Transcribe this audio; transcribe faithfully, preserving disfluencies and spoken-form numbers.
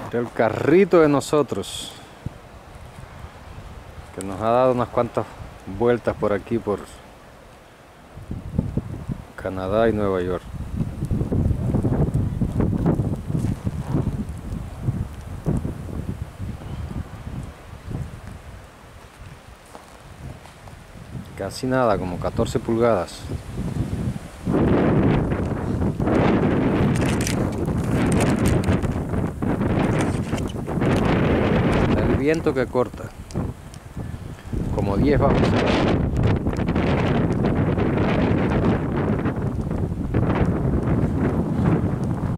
Era el carrito de nosotros, que nos ha dado unas cuantas vueltas por aquí, por Canadá y Nueva York. Casi nada, como catorce pulgadas. El viento que corta, como diez bajo cero.